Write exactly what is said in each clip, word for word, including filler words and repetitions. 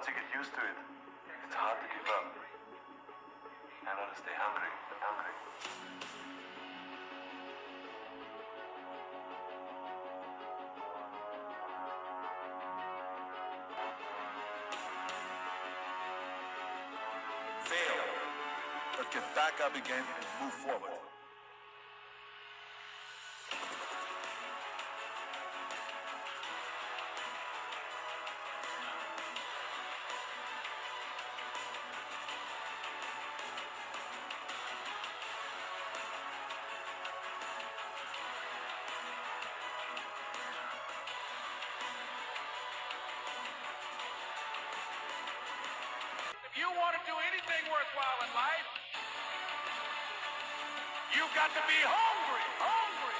once you get used to it, it's hard to give up. I gotta stay hungry, hungry. Fail, but get back up again and move forward. If you want to do anything worthwhile in life, you've got to be hungry, hungry.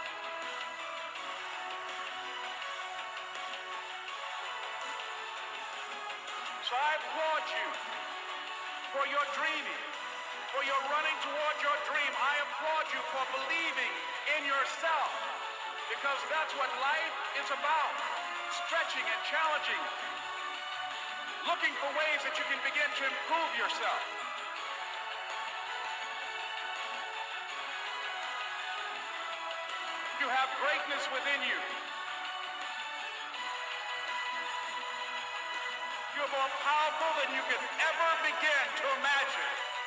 So I applaud you for your dreaming, for your running toward your dream. I applaud you for believing in yourself, because that's what life is about, stretching and challenging, looking for ways that you can begin to improve yourself. You have greatness within you. You're more powerful than you can ever begin to imagine.